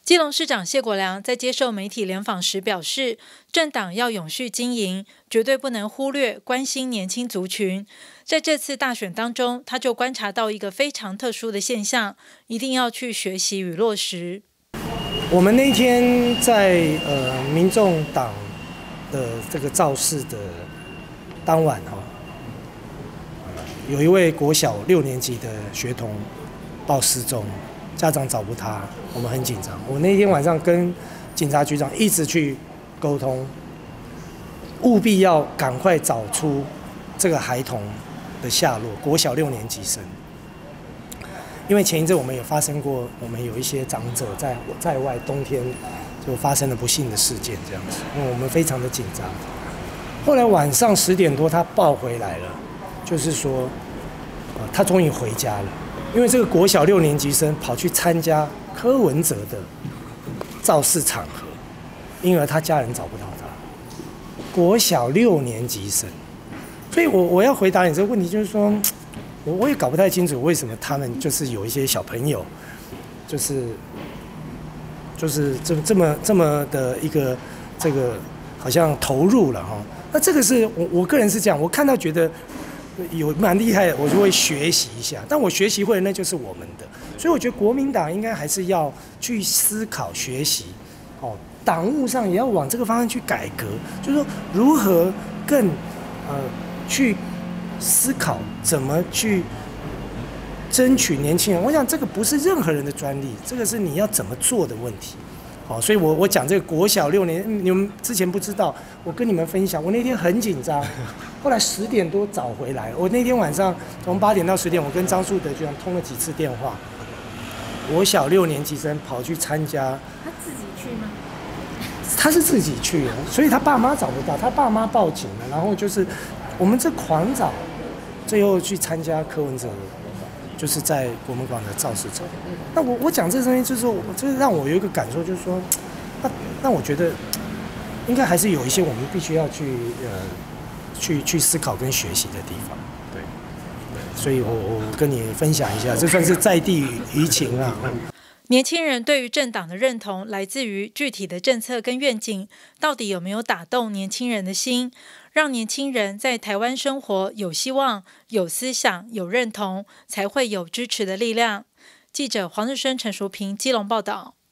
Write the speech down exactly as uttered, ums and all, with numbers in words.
基隆市长谢国良在接受媒体联访时表示，政党要永续经营，绝对不能忽略关心年轻族群。在这次大选当中，他就观察到一个非常特殊的现象，一定要去学习与落实。 我们那天在呃民众党的这个造势的当晚哈，有一位国小六年级的学童报失踪。家长找不他，我们很紧张。我那天晚上跟警察局长一直去沟通，务必要赶快找出这个孩童的下落。国小六年级生，因为前一阵我们有发生过，我们有一些长者在在外冬天就发生了不幸的事件，这样子，因为我们非常的紧张。后来晚上十点多，他报回来了，就是说，呃，他终于回家了。因为这个国小六年级生跑去参加柯文哲的造势场合，因而他家人找不到他。国小六年级生，所以我我要回答你这个问题，就是说，我我也搞不太清楚为什么他们就是有一些小朋友，就是就是这这么这么的一个这个好像投入了哈。那这个是我我个人是这样，我看到觉得。有蛮厉害的，我就会学习一下。但我学习会，那就是我们的。所以我觉得国民党应该还是要去思考、学习，哦，党务上也要往这个方向去改革，就是说如何更呃去思考怎么去争取年轻人。我想这个不是任何人的专利，这个是你要怎么做的问题。好，所以我我讲这个国小六年，你们之前不知道，我跟你们分享，我那天很紧张，后来十点多找回来。我那天晚上从八点到十点，我跟张树德局长通了几次电话。国小六年级生跑去参加， 他自己去吗？ 他是自己去的，所以他爸妈找不到，他爸妈报警了，然后就是我们这狂找，最后去参加柯文哲的。就是在国门馆的造势场，那我我讲这个东西，就是说，就是让我有一个感受，就是说，那那我觉得应该还是有一些我们必须要去呃去去思考跟学习的地方，对，对，所以我我跟你分享一下，这算是在地舆情啊。 年轻人对于政党的认同来自于具体的政策跟愿景，到底有没有打动年轻人的心，让年轻人在台湾生活有希望、有思想、有认同，才会有支持的力量。记者黄日升、陈淑平基隆报道。